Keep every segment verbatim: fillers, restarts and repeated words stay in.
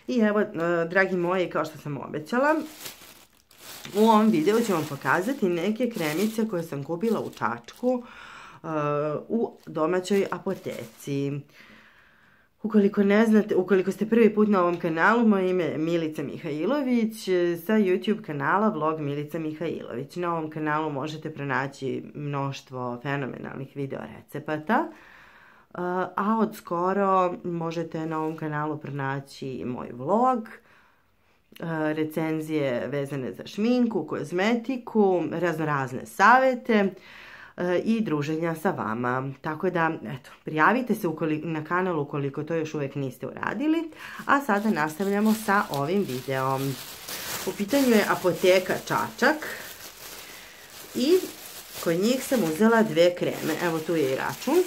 I evo, dragi moji, kao što sam obećala, u ovom videu ću vam pokazati neke kremice koje sam kupila u Čačku u domaćoj apoteci. Ukoliko ne znate, ukoliko ste prvi put na ovom kanalu, moje ime je Milica Mihajlović sa YouTube kanala Vlog Milica Mihajlović. Na ovom kanalu možete pronaći mnoštvo fenomenalnih video recepata, a od skoro možete na ovom kanalu pronaći moj vlog, recenzije vezane za šminku, kozmetiku, razno razne savete i druženja sa vama. Tako da, eto, prijavite se na kanal ukoliko to još uvijek niste uradili. A sada nastavljamo sa ovim videom. U pitanju je apoteka Čačak i kod njih sam uzela dve kreme. Evo tu je i račun.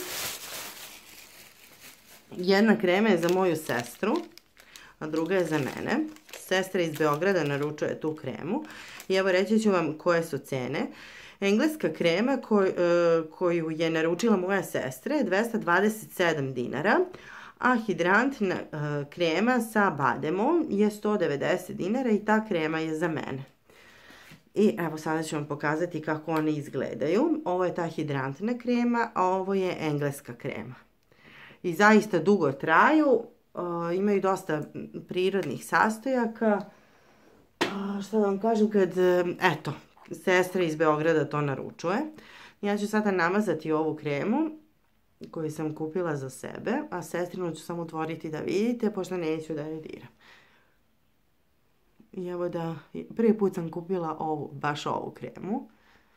Jedna krema je za moju sestru, a druga je za mene. Sestra iz Beograda naručuje tu kremu. I evo reći ću vam koje su cene. Engleska krema koju je naručila moja sestra je dvesta dvadeset sedam dinara, a hidrantna krema sa bademom je sto devedeset dinara i ta krema je za mene. I evo sada ću vam pokazati kako one izgledaju. Ovo je ta hidrantna krema, a ovo je engleska krema. I zaista dugo traju, imaju dosta prirodnih sastojaka. Šta da vam kažem kad, eto, sestra iz Beograda to naručuje. Ja ću sada namazati ovu kremu koju sam kupila za sebe, a sestrinu ću samo otvoriti da vidite, pošto neću da je diram. I evo da, prvi put sam kupila ovu, baš ovu kremu.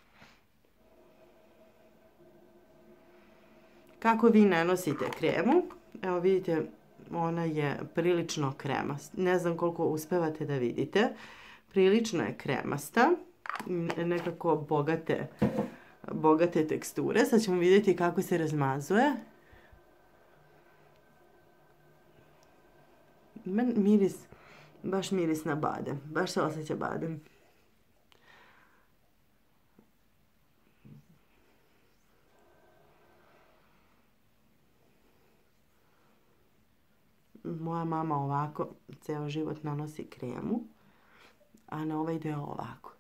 Kako vi nanosite kremu? Evo vidite, ona je prilično kremasta. Ne znam koliko uspevate da vidite. Prilično je kremasta. Nekako bogate, bogate teksture. Sad ćemo vidjeti kako se razmazuje. Miris, baš miris na badem. Baš se osjeća badem. Moja mama ovako ceo život nanosi kremu, a na ovaj deo ovako.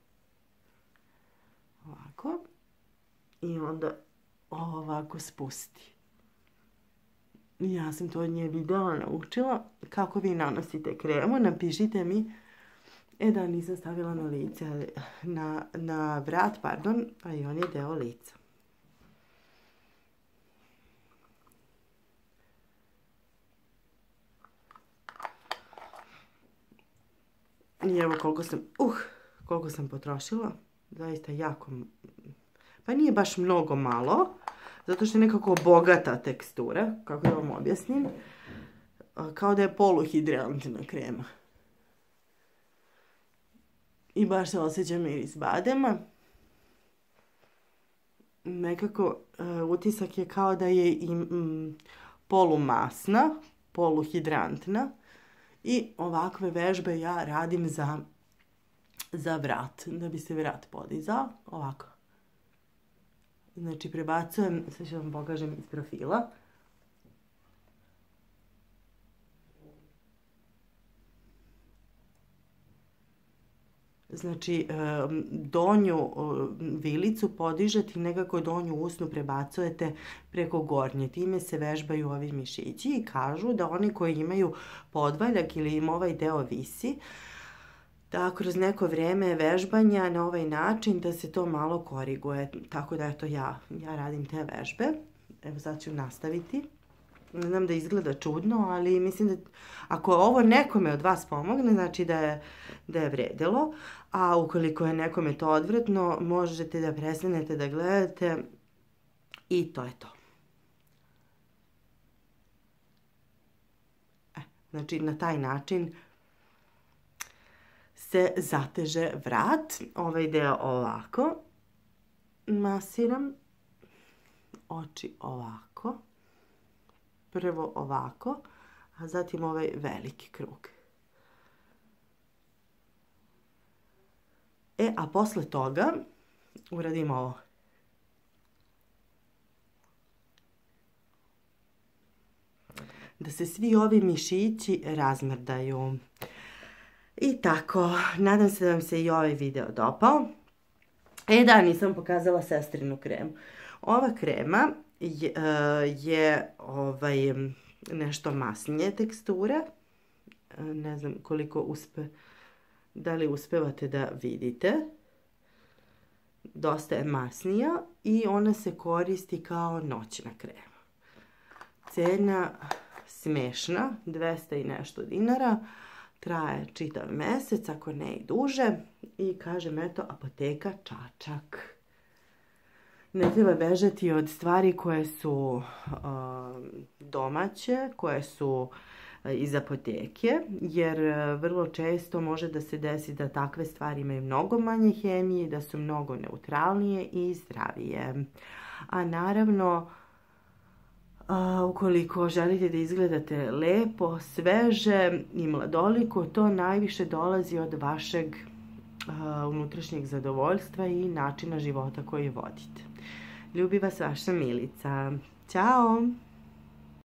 Ovako. I onda ovako spusti. Ja sam to od nje videla, naučila. Kako vi nanosite kremu, napišite mi. E da, nisam stavila na lice, na, na vrat, pardon, a i on je deo lica. I evo koliko sam, uh, koliko sam potrošila. Zaista jako, pa nije baš mnogo malo, zato što je nekako bogata tekstura, kako da vam objasnim, kao da je poluhidrantna krema. I baš se osjeća miris badema. Nekako utisak je kao da je i polumasna, poluhidrantna. I ovakve vežbe ja radim za, za vrat, da bi se vrat podizao, ovako. Znači prebacujem, sad ću vam pokažem iz profila. Znači donju vilicu podižete i nekako donju usnu prebacujete preko gornje. Time se vežbaju ovi mišići i kažu da oni koji imaju podvaljak ili im ovaj deo visi, da kroz neko vreme vežbanja na ovaj način da se to malo koriguje. Tako da eto ja, ja radim te vežbe. Evo sad ću nastaviti. Ne znam da izgleda čudno, ali mislim da ako ovo nekome od vas pomogne, znači da je, da je vredilo, a ukoliko je nekome to odvratno, možete da prestanete da gledate i to je to. E, znači na taj način se zateže vrat, ovaj deo ovako, masiram, oči ovako, prvo ovako, a zatim ovaj veliki krug. E, a posle toga uradim ovo. da se svi ovi mišići razmrdaju. I tako, nadam se da vam se i ovaj video dopao. E da, nisam pokazala sestrinu kremu. Ova krema je, je ovaj, nešto masnije teksture. Ne znam koliko uspe, da li uspevate da vidite. Dosta je masnija i ona se koristi kao noćna krema. Cena smešna, dvesta i nešto dinara. Traje čitav mesec, ako ne i duže. I kažem, eto, apoteka Čačak. Ne treba bežati od stvari koje su uh, domaće, koje su uh, iz apoteke, jer uh, vrlo često može da se desi da takve stvari imaju mnogo manje hemije, da su mnogo neutralnije i zdravije. A naravno, Uh, ukoliko želite da izgledate lepo, sveže i mladoliko, to najviše dolazi od vašeg uh, unutrašnjeg zadovoljstva i načina života koji vodite. Ljubi vas vaša Milica. Ćao!